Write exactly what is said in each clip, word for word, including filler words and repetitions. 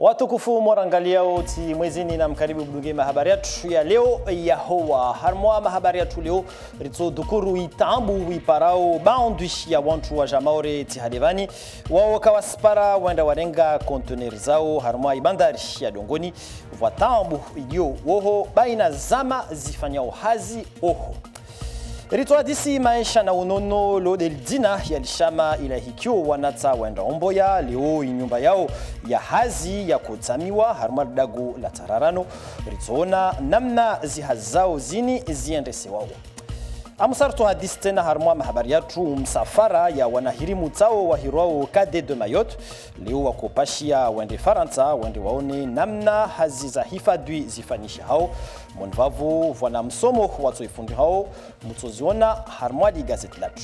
Watukufu morangaliao ti mwezini na mkaribu bunge mahabari yetu ya leo ya hoa harmwa mahabari yetu leo ritso dukuru itambu wiparao boundary ya wantu wa jamaore ti hadevani wao kawaspara wenda warenga container zao harmwa ibandari ya Dongoni vatambu ilio woho baina zama zifanyao hazi oho. Ritoa disi maisha na unono lo del dina ya lishama ila hikyo wanata wenda omboya leo inyumba yao ya hazi ya kutamiwa harumar dago la tararano ritoona namna zihazao zini ziendese wao. Amusarto hadisi tena harumwa mahabari yatu msafara ya wanahirimu tao wahirwao kade de Mayotte leo wakopashia wende Faransa wende waone namna hazi za hifadhi zifanyisha hao monvavu vwana msomo watu ifundi hao mtoziona harumwa di gazeti latu.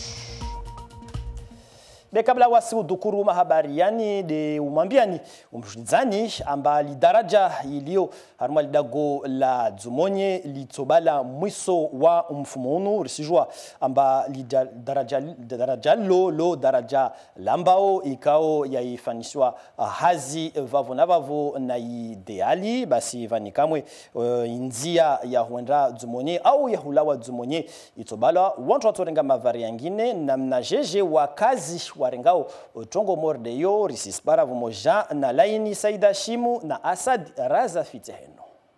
De kabla wasi udukuru mahabari yani de umambiani umshizani amba lidaraja ilio harumwa lidago la Dzumonye litobala mwiso wa mfumonu risijua amba lidaraja daraja lo lo daraja lambao ikao yaifanishwa hazi vavo na vavo na ideali basi vanikamwe uh, inzia ya huenda Dzumonye au ya hulawa Dzumonye itobala wantu watorenga mavari yangine na mnajeje wakazi warengao tongo mordeyo risispara vumoja na laini Saida Shimu na Asad Raza Fiteheno.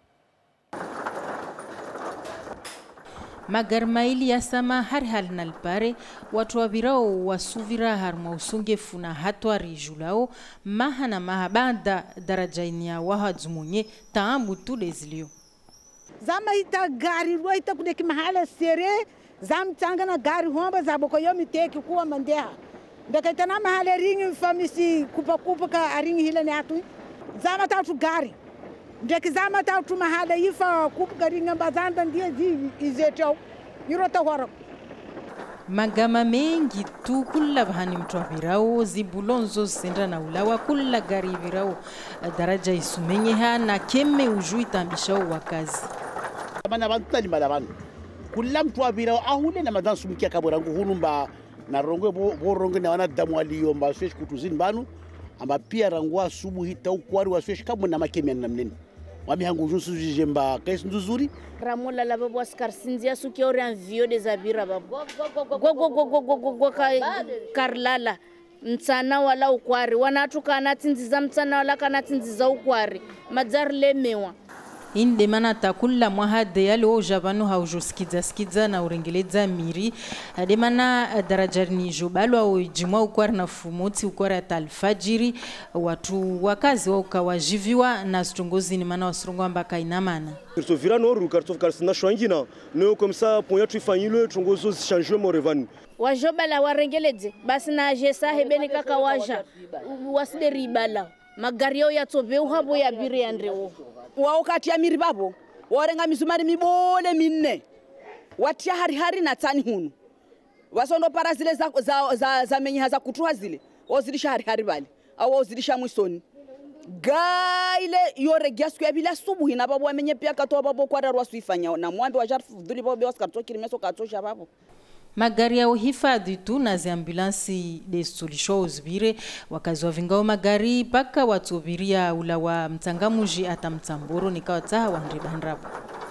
Magarmaili ya sama harhal nalpare watu wabirao wasuvira harma usungefu na hatwa rijulao maha na maha banda darajaini ya waha Dzumonye taambu tudezilio. Zama ita gari rwa ita kudeki mahala sere zam tanga na gari homba zaboko yomi teki kuwa mandeha. Ndaka itana mahala ringi famisi kupa kupa ka aringi hila ni atu zama tautu gari ndaki zama tautu mahala ifa kupa ka ringi mbazanda ndiye zi izetao yurota wara magama mengi tu kula bahani mtu virao zibulonzo senda na ulawa kula gari virao daraja isumenye ha na keme ujui tambishao wakazi bana bantali malaban kula mtu virao ahule na madansu mkia kaborangu hunumba na rongo bo rongo na wana damu aliyomba swesh kutuzini banu amba pia rangwa subuhi tau kwari wa swesh kabu na makemia na mnene wami hangu junsu jemba kaisi nzuzuri ramola la babo askar sinzia suki ori an vio de zabira babo go go go go go go go go karlala mtsana wala ukwari wanatuka anatinziza mtsana wala kanatinziza ukwari madzar lemewa inde mana takula mwahade yalo javano haujo skidza skidza na urengeleza miri ade mana darajarni jobalo au jimwa ukwara na fumoti ukwara talfajiri watu wakazi wao kawajiviwa na stongozi ni mana wasrongo ambaka inamana so virano ru karto karsina shwangina no comme ça pour yatu ifanyilo tongozo change mo revani wajobala warengeleze basi na jesa hebeni kaka waja waside ribala magari yao yatobe uhabo ya bire andrewo wakati ya miribabo warenga misumari mibole minne watia hari hari na tani hunu wasondo para zile za za za, za menyi haza kutuha zile wazilisha hari hari bali au wazilisha mwisoni gaile yore giasku ya bila subuhi na babo amenye pia katoa babo kwa darwa suifanya na mwambe wa jarfu duli babo Oscar to kilimeso katosha babo magari ya uhifadhi tu na zi ambulansi de solution uzbire wakazi wa vingao magari paka watubiria ula wa mtangamuji ata mtamboro nikawa taha wa ndribandrabu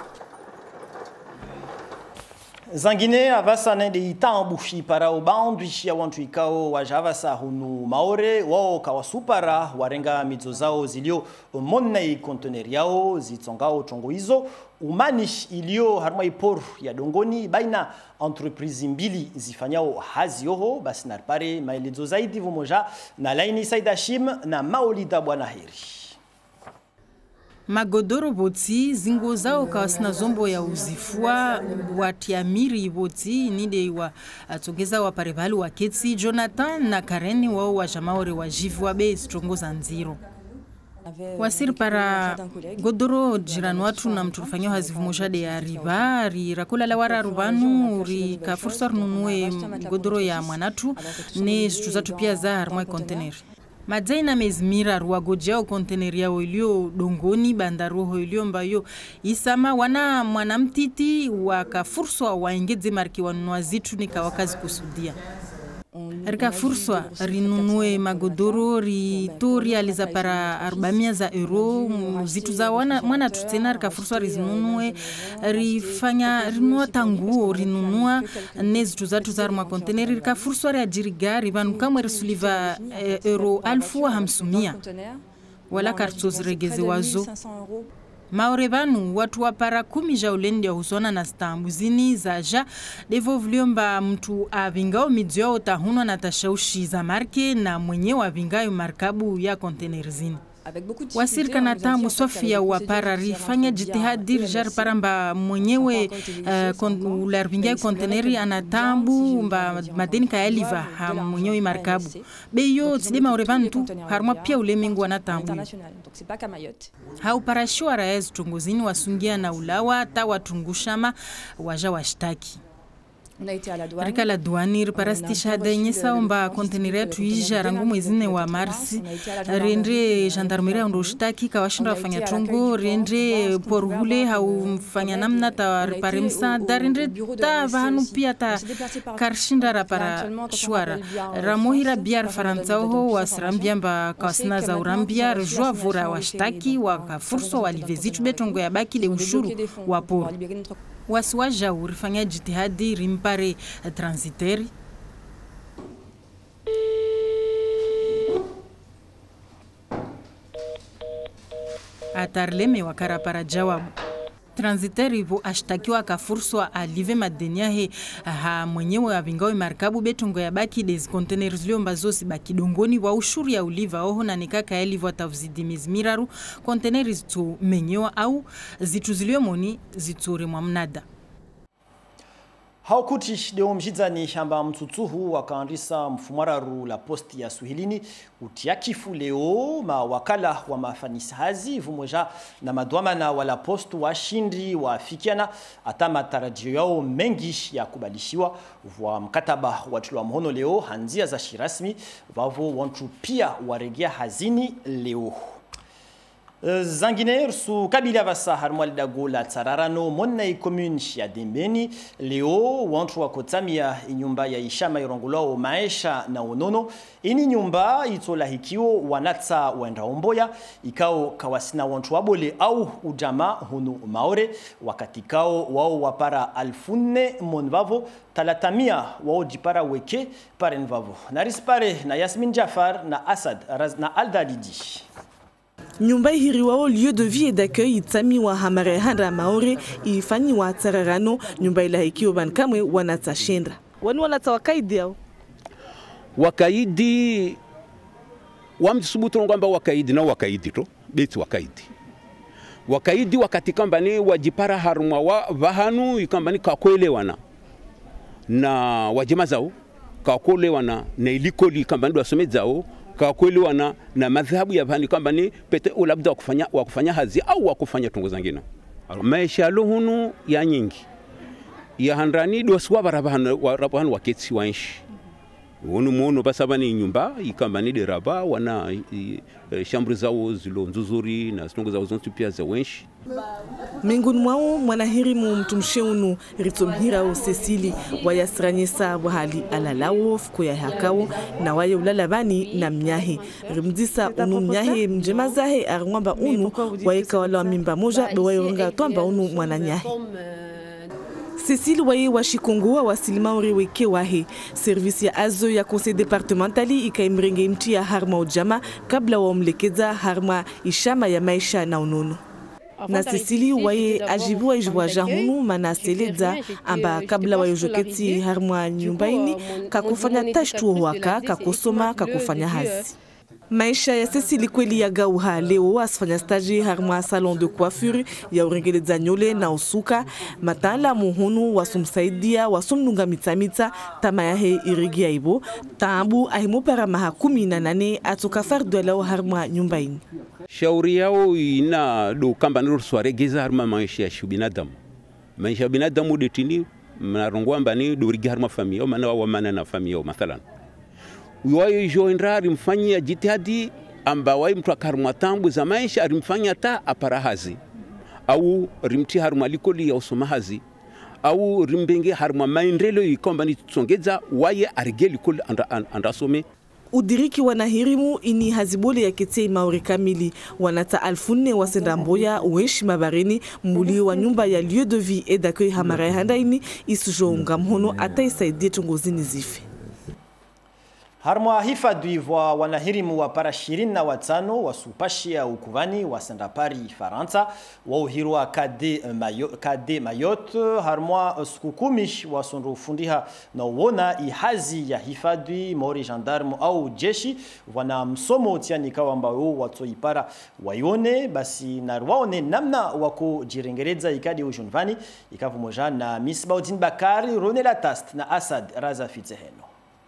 Zangine avasa nende itambushi para uboundary ya wantu ikao wajavasa hunu maore wao kawasupara warenga mizo zao zilio mone container yao zitsongao tongo hizo umanish ilio harma ipor ya Dongoni baina entreprise mbili zifanyao hazi yoho basi narpare maelezo zaidi vumoja na laini Saida Shim na Maolida Bwana Heri. Magodoro boti zingo zao kawasina zombo ya uzifua watiamiri boti nide wa atogeza wa parevali wa Ketsi Jonathan na Karen wao wa jamaore wa jivwa be strongoza nziro wasiri para godoro jirani watu na mtufanyo hazivumusha de ya riba ri rakula la wara rubanu ri ka fursa nunue godoro ya mwanatu ne stuzatu pia za harmoi container Madzaina mezmira ruwagojao konteneri yao ilio Dongoni bandaroho ilio mbayo isama wana mwanamtiti wakafurso waingeze marki wanunua zitu nika wakazi kusudia. Rika fursa rinunue magodoro rito realiza para arobaini za euro zitu za wana mwana tutena. Rika fursa rizinunue rifanya rinunua tanguo rinunua nezitu zatu za arma konteneri. Rika fursa reajiri gari vanu kamwe risuliva e, euro alfu wa hamsumia wala kartozi regeze wazo. Maorevanu watu wa para kumi ja ulendi ya husona na stambu zini za ja devo vliomba mtu avingao midzio otahunwa na tashaushi za marke na mwenye wa vingayo markabu ya konteneri zini. Wasirika na tambu Sofia wa para rifanya jitihadi rijar paramba mwenyewe uh, ularvingai konteneri anatambu mba madeni ka eliva ha mwenyewe markabu. Beyo tside maorevanu tu harma pia ulemengu anatambu. Hau parashua raez tunguzini wasungia na ulawa ta watungushama waja washtaki. Rika la douane riparasti shahada nyesa omba konteneri yetu ija rangu mwezi nne wa Marsi. Rendre gendarmerie ndo shtaki kawashinda wafanya tongo. Rendre porhule hau mfanya namna ta ripare msaada. Rendre ta vahanu pia ta karshinda rapara shwara. Ramohira biar faranzao wasirambia mba kawasina za urambia. Rjua vura washtaki wakafurso walivezitu betongo ya baki de ushuru waporo. Wasiwaja urifanya jitihadi rimpare transiteri. Atarleme wakara para jawabu. Transiteri vo ashtakiwa kafurso alive madenia he ha mwenyewe wa vingao markabu betongo ya baki des containers liomba zosi baki dongoni wa ushuru ya uliva oho na nikaka elivo tafzidi mizmiraru containers zitu menyewa au zitu ziliomoni zitu remwa mnada. Haukuti deo mjizani shamba mtutuhu wakaandisa mfumararu la posti ya Swahilini utiakifu leo mawakala wa mafanisi hazi vumoja na madwamana wala postu wa shindi wa fikiana ata matarajio yao mengi ya kubalishiwa wa mkataba watulwa mhono leo hanzia za shirasmi wavo wantu pia waregia hazini leo. Zanginer su kabila vasa harmwali dago la tsararano monna i commune ya Dembeni leo wantu wa kotamia inyumba ya ishama irongulao maisha na onono ini nyumba itola hikio wanatsa wenda omboya ikao kawasina wantu wabole au ujama hunu maore wakati kao wao wapara alfune monvavo talatamia wao jipara weke pare nvavo narispare na Yasmin Jafar na Asad na Aldalidi. Nyumba hiriwao lieu de vie et d'accueil itami wa hamare handa maore ifani wa tsararano nyumba ila hikio bankamwe wanatashendra. Wani wanata wakaidi yao? Wakaidi wamsubutu ngamba wakaidi na wakaidi to beti wakaidi. Wakaidi wakati kamba ni wajipara harumwa wa vahanu ikamba ni kakuelewana na wajema zao kakuelewana na ilikoli kamba ni wasome zao kakuelewana na madhahabu ya vahani kamba ni pete ulabda wakufanya wakufanya hazi au wakufanya tungo zangina. Maisha lohunu ya nyingi ya handrani doswa barabahanu warabahanu waketsi wanshi. Wonu mono basabani nyumba ikamba ni deraba wana shambri zao zilo nzuzuri na stongo zao zontu pia za wenshi. Minguni mwao mwanahirimu mtumsheunu ritomhira o Cecily wayasranyesa wahali alalawo fukoya hakao na waye ulalabani na mnyahe rimdisa unu mnyahe mjemazahe arngwamba unu wayeka wala mimba moja bewayoronga twamba unu mwananyahe. Cecile waye washikongua wasilima oreweke wahe service ya azo ya conseil départementali ikaimrenge mti ya harma ujama kabla waomlekeza harma ishama ya maisha na unono. Na Cecile waye ajibu waijwa jahunu mana seleza amba kabla wayojoketi harma nyumbaini kakufanya tashtu waka kakosoma kakufanya hazi. Maisha ya Cecile kweli ya gauha leo asfanya stage harma salon de coiffure ya urengeleza nyole na usuka matala muhunu wasumsaidia wasumnunga mitamita tamayahe irigia ibo tambu ahimo para mahakumi na nane atoka fardo lao harma nyumbaini. Shauri yao ina do kamba nuru swaregeza harma maisha ya binadamu. Maisha ya binadamu detini mnarongwa mbani do riga harma famia au mana wa mana na famia mathalan. Uwayo joindra arimfanyia jitihadi amba wai mtu akarumwa tambu za maisha arimfanya ta aparahazi au rimti haruma likoli ya usomahazi au rimbenge harma maendeleo ikomba ni tsongeza waye arigeli kul anda andasome udiriki wanahirimu ini hazibole ya ketie maori kamili wanata alfunne wasenda mboya uenshi mabarini mbuli wa nyumba ya lieu de vie et d'accueil hamara handaini isujo ungamhono ata isaidie tongozini zife. Harmwa hifadhi wa wanahirimu wa para ishirini na watano wasupashia ukuvani wa Sandapari Faransa wa uhirwa kade Mayotte, kade Mayotte harmwa skukumi wasonro fundiha na uona ihazi ya hifadhi mori gendarme au jeshi wana msomo tiani kawamba wao watoipara waione basi na waone namna wako jirengereza ikadi ujonvani ikavu moja na Miss Baudin Bakari Ronela Tast na Asad Raza Fitzeheno.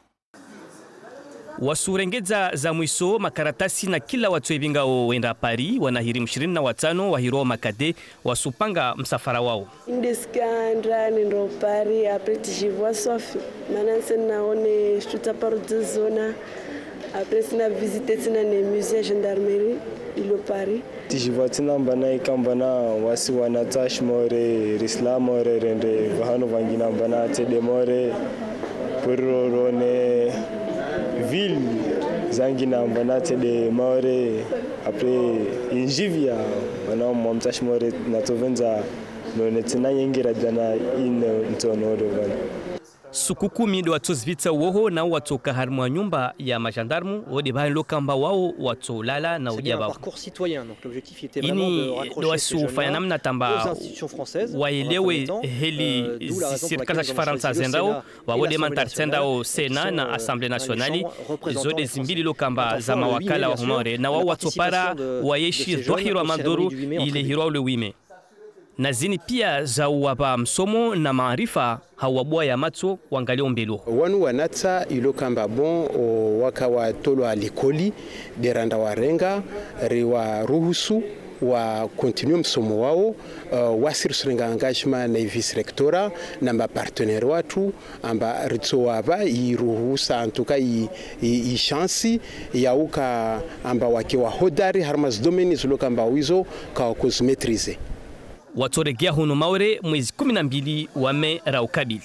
Wasurengeza za mwiso makaratasi na kila watu ebinga wenda Paris wanahirimu ishirini na watano wahiro makade wasupanga msafara wao. Indeskandra nendo Paris après j'y vois sauf maintenant c'est naone chuta par deux zones après c'est na visiter tina ne musée gendarmerie ilo Paris. J'y vois tina bana ikambana wasi wanatash more rislam more rende vahano vangina bana tede more porone ville zangina mbanate de maore après injivia wana mwamtash more natovenza no netina yengira dana in ntonodo bana sukukumi do watozvitsa woho na watoka harmwa nyumba ya magendarme ode ba lokamba wao watolala na ujaba parcours citoyen donc l'objectif était vraiment de raccrocher ces jeunes aux institutions françaises waelewe heli serikali za Faransa zendao wawode mantartenda au Sena na Assemblée nationale zode zimbili lokamba za mawakala wa humore na wao watopara wayeshi dhahiro maduru ile hiro le wime na zini pia za wapa msomo na maarifa hawabwa ya matso wangalio mbelo wanu wanatsa ilo kamba bon waka wa tolo alikoli deranda warenga riwa ruhusu wa continue msomo wao uh, wasirisurenga engagement na vice rectora na ma partenaire watu amba ritso waba iruhusa antuka i, i, i chance ya uka amba wakiwa hodari harmas domeni zuloka amba wizo ka kuzimetrize watoregea huno maure mwezi kumi na mbili wa Mei raukabili.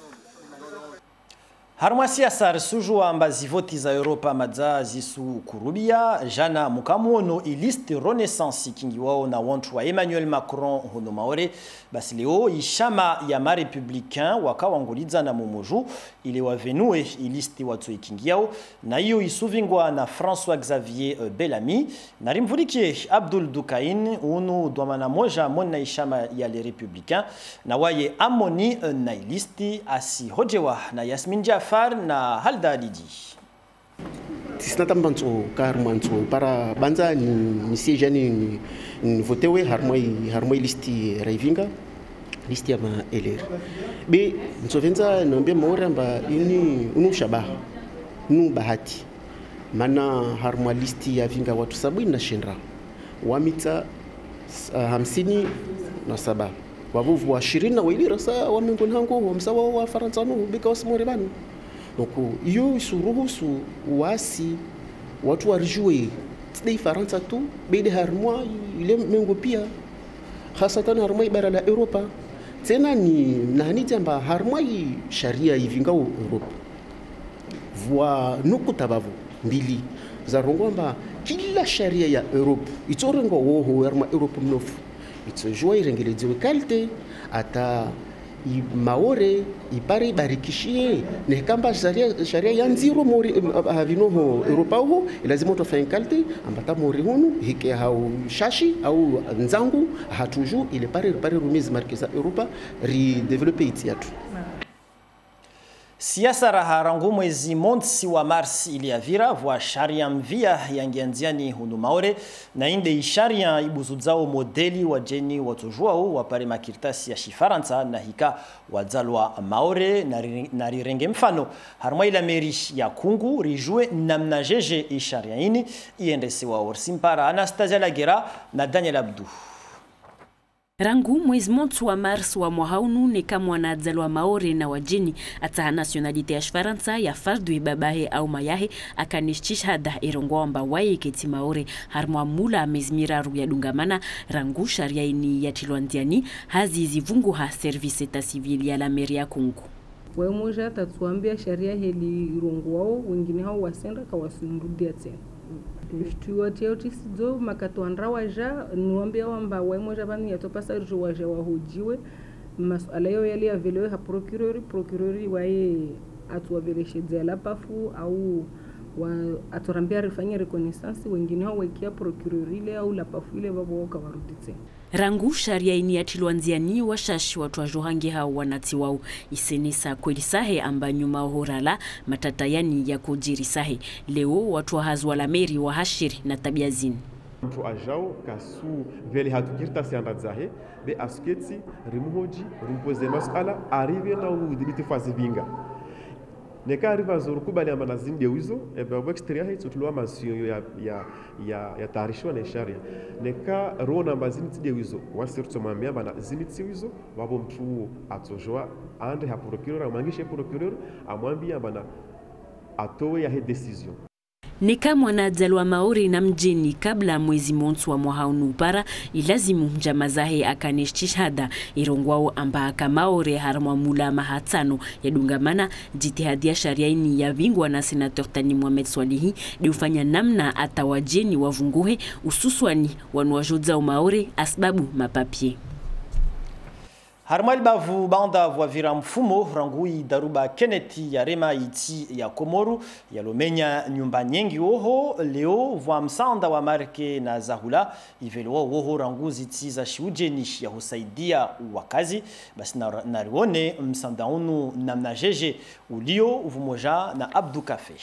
Harmwa siasa risuju amba zivoti za Europa madza zisu kurubia jana mukamuono iliste Renaissance kingi wao na wantu wa Emmanuel Macron huno maore basi leo ishama ya ma républicain wakawangulidza na mumoju ile wavenue iliste watu ikingi yao na hiyo isuvingwa na François Xavier Bellamy na rimvulikie Abdul Dukain unu dwamana moja mona ishama ya les républicains na waye amoni na ilisti asi hojewa na Yasmin Jafar na Halda Lidi. Tisnata mbanzo karmanzo para banza ni misiéja ni votewe harmoi harmoi listi raivinga listi ya ma L R. Be nsovenza nombe moramba ini unu shabaha nu bahati mana harmoi listi ya vinga watu sabini na shendra wamita uh, hamsini na saba wavuvu wa ishirini na wailira sa wamengoni hangu wamsawa wa Faransa no because morebanu donc iyo isuruhusu wasi watu warijue tsidai Faransa tu bede harmwa ile mengo pia hasatan harmwa bara la Europa tena ni nani tamba harmwa sharia ivinga Europa voa nukutabavu mbili za rongomba kila sharia ya Europa itorengo woho harmwa Europa mnofu itojua irengelezewe kalte ata i maore ipare barikishie ne kamba sharia sharia ya nziro mori havino ho Europa ho lazima tofanye kalte ambata mori hunu hike hau shashi au nzangu hatuju ile pare pare rumizi markeza Europa ri developer itiatu. Siasa raharangu mwezi montsi wa Mars iliavira vwa sharia mvia yangianziani hunu maore na inde isharia ibuzudzao modeli wa jeni watojuao wapare makirtasi ya shifaransa na hika wadzalwa maore na rirenge mfano harmwa ila meri ya kungu rijue namna jeje isharia ini iendesi wa orsimpara Anastasia Lagera na Daniel Abdou. Rangu mwezi montu wa mars wa mwahaunu ne kama wanadzalwa maore na wajeni ata nationalite ya Faransa ya fardu babahe au mayahe akanishishada irongwa wamba wae keti maore harmwa mula mezmiraru ya dungamana rangu sharia ini ya tilwandiani hazi zivungu ha service eta civil ya la meri ya Kongo. Wae moja tatuambia sharia heli irongo wao wengine hao wasenda kawasundudia tena. Tuwa tiauti sizo makatuandra waja nuambia wamba wae moja bani yatopasa rujo waja wahojiwe masuala yao yali ya velewe ha procurori procurori wae atuwaveleshe dzela pafu au wa atorambia rifanya reconnaissance wengine hao wakia procurori ile au la pafu ile babo waka warudi tena. Rangu sharia ini ya tilwanziani washashi watu wa johangi hao wanati wao isenisa kweli sahe amba nyuma horala matatayani ya kujiri sahe. Leo watu wa hazwa la meri wa hashiri na tabia zini. Mtu ajao kasu vele hatukirta sianda zahe be asketi rimuhoji rumpoze masala arrive na udibiti fazi vinga. Neka arriva zuru kubali amba nazini de wizo e ba exterior hito tulwa masio ya ya ya ya tarishwa na sharia. Neka rona mbazini de wizo wasirto mambia bana ziniti wizo wabo mtu atojwa ande ha procureur amangishe procureur amwambia bana atowe ya he decision. Nika mwanadzalwa maori na mjini kabla mwezi montu wa mwahaunu upara ilazimu mjamazahe akanishishada irongwao amba akamaore haramwa mula mahatano ya dungamana jitihadi ya sharia ini ya vingwa na senator Tani Mohamed Swalihi di ufanya namna atawajeni wavunguhe ususwani wanuajodza umaore asbabu mapapie. Harmal bavu banda vwavira mfumo rangui daruba keneti ya rema iti ya Komoru ya lomenya nyumba nyingi oho leo vwa msanda wa marke na zahula ivelo oho ranguzi iti za shiujeni ya husaidia wakazi basi narione msanda unu namna jeje ulio uvumoja na Abdu Kafe.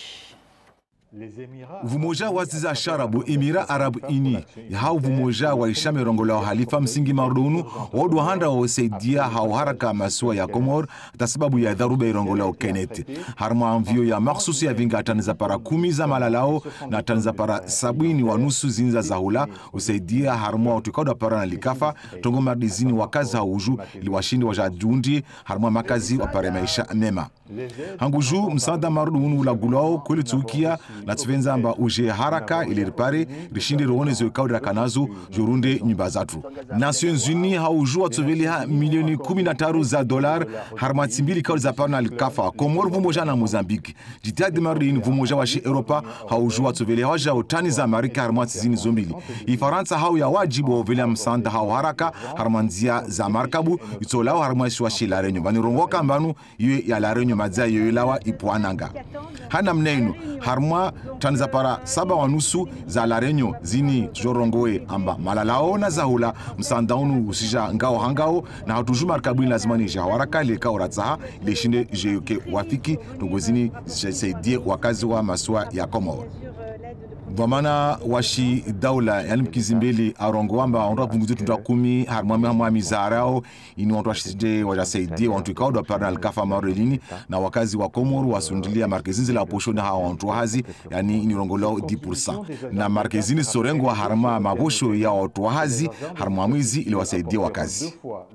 Vumoja waziza sharabu Emira Arabu ini hao vumoja wa ishame rongola wa halifa msingi marudunu wadu handa wa usaidia hao haraka masua ya Komor tasababu ya dharuba irongola wa Kenneth harma amvio ya maksusi ya vinga ataniza para kumi za malalao na ataniza para sabini wa nusu zinza za hula usaidia harma utukauda para na likafa tongo mardizini wakazi hauju liwashindi wa jadundi harma makazi wa pare maisha mema hanguju msanda marudunu ula gulao kweli tukia na tvenza amba uje haraka ili ripare rishindi roone zo kaudra kanazo jurunde nyumba zatu. Nations Unies haujua tsoveli ha milioni kumi na tatu za dolar harmati mbili kaudi za parna likafa Komor vumoja na Mozambique. Jitihadi marini vumoja wa shi Europa haujua tsoveli hawaja utani za Amerika harmati zini zombili. Ifaransa hau ya wajibu wa vile msanda hau haraka harmanzia za markabu itolao harmati wa shi larenyo. Bani rongoka mbanu yue ya larenyo madzia yue lawa ipuananga. Hana mnenu harma tanza para saba wanusu za larenyo zini tujorongoe amba malalao na zahula msandaunu usija ngao hangao na hatuju markabuni lazima ni jawaraka leka oratsaha leshinde jeuke wafiki tongozini zisaidie wakazi wa maswa ya Komoro. Dhamana washi daula yani mkizimbeli arongo wamba ondoa punguzi tunda kumi harmami hamami zarao ini watu washide wajasaidie wantu ikauda parna likafa marelini na wakazi wa Komoro wasundilia markezini la poshoni hawa wantu hazi yani ini rongolao dix pour cent na markezini sorengo wa harma mabosho ya watu hazi harmamizi ili wasaidie wakazi.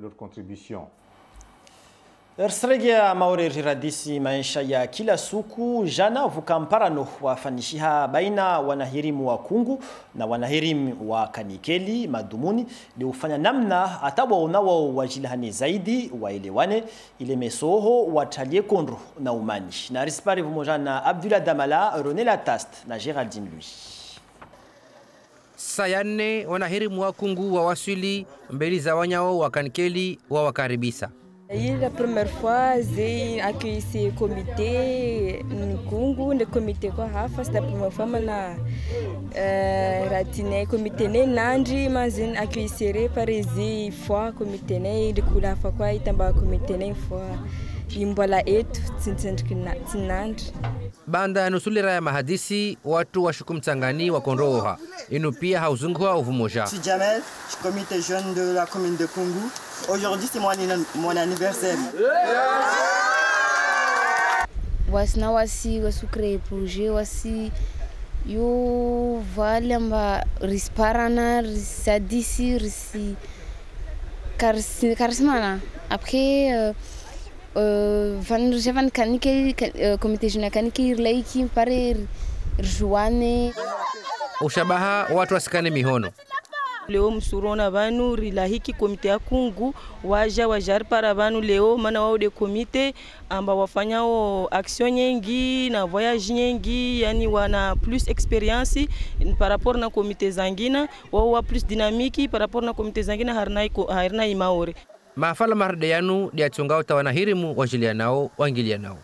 Ersregia maore riradisi maisha ya kila suku jana vukamparano wafanishiha baina wanahirimu wa Kungu na wanahirimu wa Kanikeli madumuni ni ufanya namna atawa unawa wajilihani zaidi waelewane ile mesoho watalie kondro na umani na rispari vumoja na Abdullah Damala, Ronela Tast na Geraldine Louis. Sayane wanahirimu wa Kungu wa wasili mbeli za wanyao wa Kanikeli wa wakaribisa. C'est la première fois que j'ai accueilli ce comité Nkungu, le comité quoi hafa, c'est la première fois que j'ai ratiné comité Nandri, mais j'ai accueilli serré par les fois comité né de kula fa quoi itamba comité né fois imbola etu tsinandri. Banda ya nusulira ya mahadisi watu wa shukumtangani wa Konroha inu pia hauzungua uvumoja. Je suis Jamel, je suis comité jeune de la commune de Kungu. Aujourd'hui c'est mon, mon anniversaire. Wasina wasi wasu créer projet wasi yo valamba risparana risadisi risi Karismana. Après, euh, euh, van javan kanike komite juna kanike irlaiki pare rjuane. Ushabaha watu wasikane mihono. Leo msurona vanu rilahiki komite ya kungu waja wajari para vanu leo mana wao de komite amba wafanyao action nyingi na voyage nyingi, yani wana plus experience par rapport na komite zangina, wao wa plus dynamique par rapport na komite zangina harna harna imaore. Mahafala marde yanu dia chungao tawana hirimu wajilia nao wangilia nao.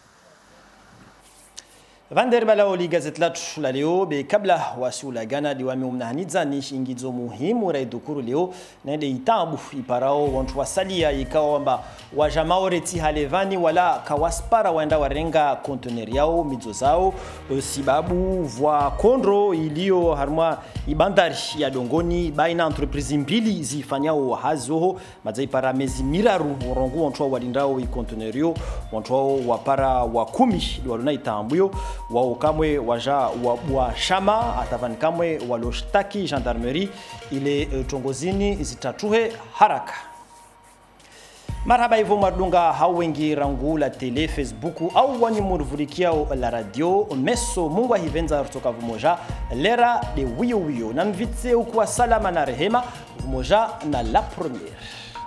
Vander Balaoli gazet latu la leo be kabla wasiula gana diwami umnahanidza ni ingizo muhimu raidukuru leo nende itambu iparao wantu wasalia ikawa wamba wajamaoreti halevani wala kawaspara waenda warenga konteneri yao midzo zao sibabu vwa kondro ilio harmwa ibandari ya dongoni baina entreprise mbili zifanyao hazoho madza ipara mezi miraru rongo wantu walindao ikontenerio wantu wapara wa kumi waluna itambuyo wao kamwe waja wa shama atavani kamwe waloshtaki gendarmerie ile uh, tongozini zitatuhe haraka. Marhaba hivyo madunga hao wengi rangu la tele Facebook au wani murvurikiao la radio meso mungu hivenza kutoka vumoja lera de wiyo wiyo na mvitse ukuwa salama na rehema vumoja na la première.